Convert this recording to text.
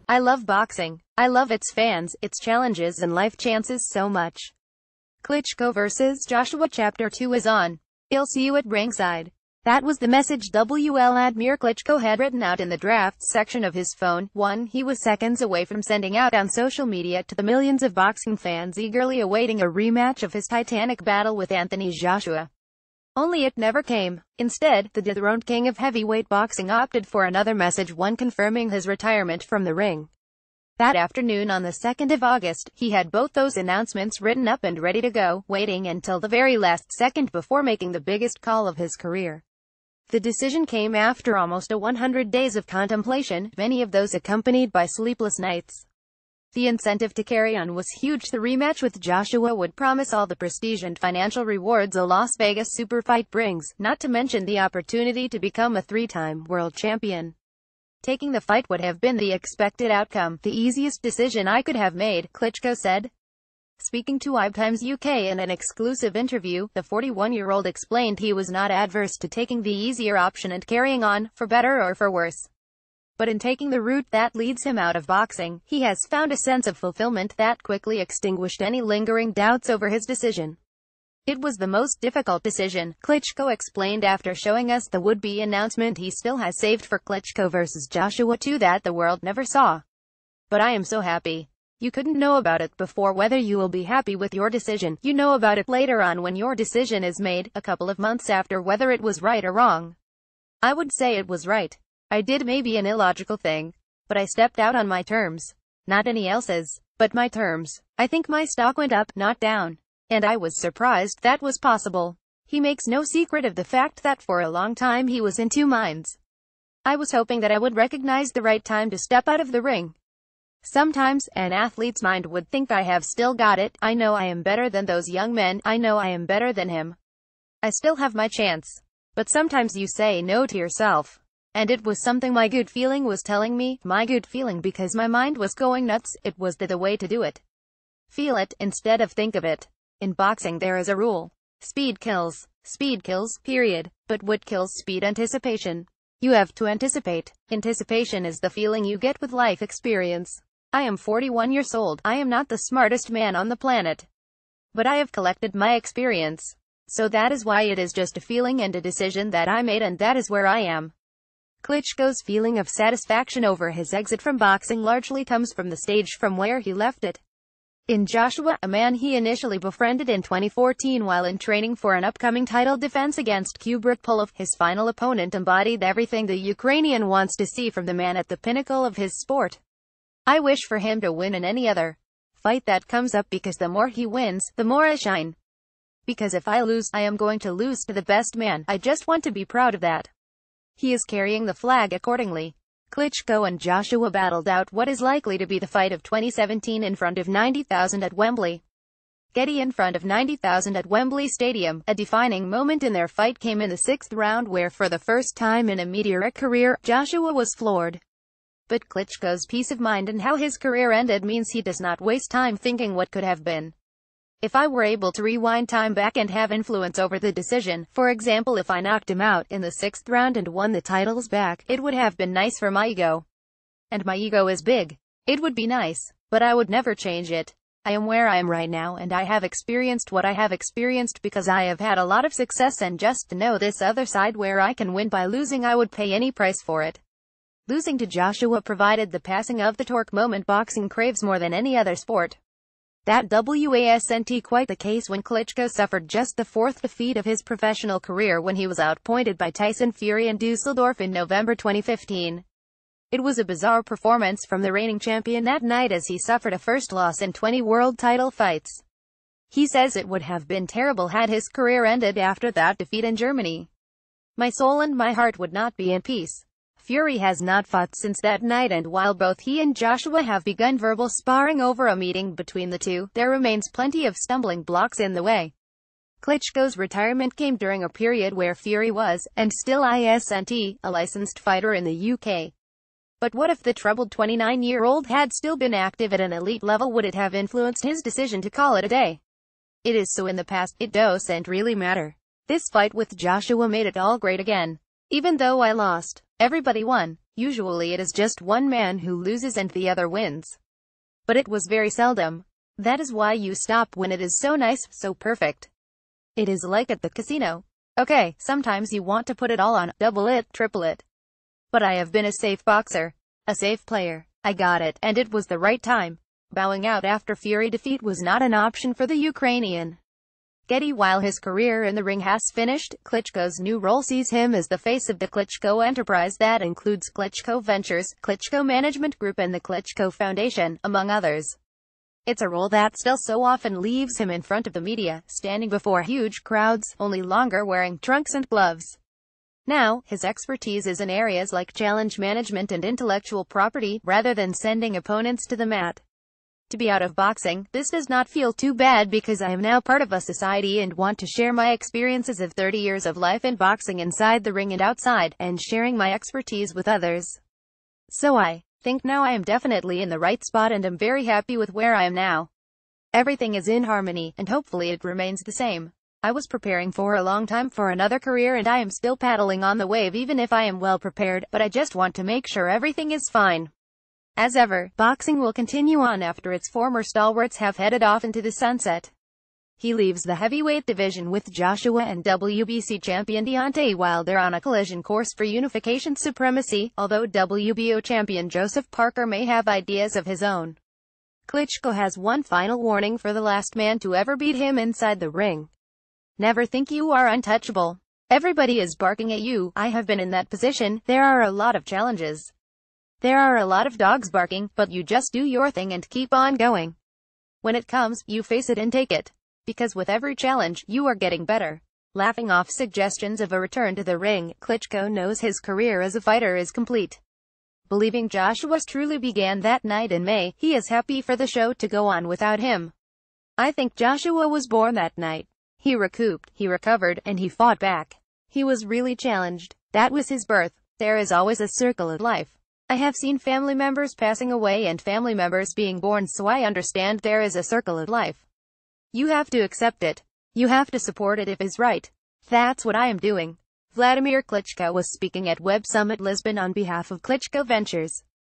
I love boxing. I love its fans, its challenges and life chances so much. Klitschko vs. Joshua Chapter 2 is on. I'll see you at ringside. That was the message Vladimir Klitschko had written out in the drafts section of his phone. He was seconds away from sending out on social media to the millions of boxing fans eagerly awaiting a rematch of his titanic battle with Anthony Joshua. Only it never came. Instead, the dethroned king of heavyweight boxing opted for another message, one confirming his retirement from the ring. That afternoon on the 2nd of August, he had both those announcements written up and ready to go, waiting until the very last second before making the biggest call of his career. The decision came after almost 100 days of contemplation, many of those accompanied by sleepless nights. The incentive to carry on was huge. The rematch with Joshua would promise all the prestige and financial rewards a Las Vegas super fight brings, not to mention the opportunity to become a three-time world champion. Taking the fight would have been the expected outcome, the easiest decision I could have made, Klitschko said. Speaking to iTimes UK in an exclusive interview, the 41-year-old explained he was not adverse to taking the easier option and carrying on, for better or for worse. But in taking the route that leads him out of boxing, he has found a sense of fulfillment that quickly extinguished any lingering doubts over his decision. It was the most difficult decision, Klitschko explained after showing us the would-be announcement he still has saved for Klitschko vs. Joshua 2 that the world never saw. But I am so happy. You couldn't know about it before whether you will be happy with your decision. You know about it later on when your decision is made, a couple of months after, whether it was right or wrong. I would say it was right. I did maybe an illogical thing. But I stepped out on my terms. Not any else's, but my terms. I think my stock went up, not down. And I was surprised that was possible. He makes no secret of the fact that for a long time he was in two minds. I was hoping that I would recognize the right time to step out of the ring. Sometimes, an athlete's mind would think I have still got it. I know I am better than those young men. I know I am better than him. I still have my chance. But sometimes you say no to yourself. And it was something my good feeling was telling me, my good feeling, because my mind was going nuts. It was the way to do it. Feel it, instead of think of it. In boxing there is a rule. Speed kills. Speed kills, period. But what kills speed? Anticipation. You have to anticipate. Anticipation is the feeling you get with life experience. I am 41 years old. I am not the smartest man on the planet. But I have collected my experience. So that is why it is just a feeling and a decision that I made, and that is where I am. Klitschko's feeling of satisfaction over his exit from boxing largely comes from the stage from where he left it. In Joshua, a man he initially befriended in 2014 while in training for an upcoming title defense against Kubrat-Pulev, his final opponent embodied everything the Ukrainian wants to see from the man at the pinnacle of his sport. I wish for him to win in any other fight that comes up, because the more he wins, the more I shine. Because if I lose, I am going to lose to the best man. I just want to be proud of that. He is carrying the flag accordingly. Klitschko and Joshua battled out what is likely to be the fight of 2017 in front of 90,000 at Wembley. Getting in front of 90,000 at Wembley Stadium, a defining moment in their fight came in the 6th round where, for the first time in a meteoric career, Joshua was floored. But Klitschko's peace of mind and how his career ended means he does not waste time thinking what could have been. If I were able to rewind time back and have influence over the decision, for example if I knocked him out in the 6th round and won the titles back, it would have been nice for my ego. And my ego is big. It would be nice. But I would never change it. I am where I am right now, and I have experienced what I have experienced because I have had a lot of success, and just to know this other side where I can win by losing, I would pay any price for it. Losing to Joshua provided the passing of the torque moment boxing craves more than any other sport. That wasn't quite the case when Klitschko suffered just the 4th defeat of his professional career when he was outpointed by Tyson Fury in Dusseldorf in November 2015. It was a bizarre performance from the reigning champion that night as he suffered a first loss in 20 world title fights. He says it would have been terrible had his career ended after that defeat in Germany. My soul and my heart would not be in peace. Fury has not fought since that night, and while both he and Joshua have begun verbal sparring over a meeting between the two, there remains plenty of stumbling blocks in the way. Klitschko's retirement came during a period where Fury was, and still isn't, a licensed fighter in the UK. But what if the troubled 29-year-old had still been active at an elite level? Would it have influenced his decision to call it a day? It is so in the past. It doesn't really matter. This fight with Joshua made it all great again. Even though I lost, everybody won. Usually it is just one man who loses and the other wins. But it was very seldom. That is why you stop when it is so nice, so perfect. It is like at the casino. Okay, sometimes you want to put it all on, double it, triple it. But I have been a safe boxer. A safe player. I got it, and it was the right time. Bowing out after Fury defeat was not an option for the Ukrainian. Getty, while his career in the ring has finished, Klitschko's new role sees him as the face of the Klitschko enterprise that includes Klitschko Ventures, Klitschko Management Group and the Klitschko Foundation, among others. It's a role that still so often leaves him in front of the media, standing before huge crowds, only longer wearing trunks and gloves. Now, his expertise is in areas like challenge management and intellectual property, rather than sending opponents to the mat. To be out of boxing, this does not feel too bad because I am now part of a society and want to share my experiences of 30 years of life in boxing inside the ring and outside, and sharing my expertise with others. So I think now I am definitely in the right spot and am very happy with where I am now. Everything is in harmony, and hopefully it remains the same. I was preparing for a long time for another career and I am still paddling on the wave even if I am well prepared, but I just want to make sure everything is fine. As ever, boxing will continue on after its former stalwarts have headed off into the sunset. He leaves the heavyweight division with Joshua and WBC champion Deontay Wilder on a collision course for unification supremacy, although WBO champion Joseph Parker may have ideas of his own. Klitschko has one final warning for the last man to ever beat him inside the ring. Never think you are untouchable. Everybody is barking at you. I have been in that position. There are a lot of challenges. There are a lot of dogs barking, but you just do your thing and keep on going. When it comes, you face it and take it. Because with every challenge, you are getting better. Laughing off suggestions of a return to the ring, Klitschko knows his career as a fighter is complete. Believing Joshua's truly began that night in May, he is happy for the show to go on without him. I think Joshua was born that night. He recouped, he recovered, and he fought back. He was really challenged. That was his birth. There is always a circle of life. I have seen family members passing away and family members being born, so I understand there is a circle of life. You have to accept it. You have to support it if it's right. That's what I am doing. Vladimir Klitschko was speaking at Web Summit Lisbon on behalf of Klitschko Ventures.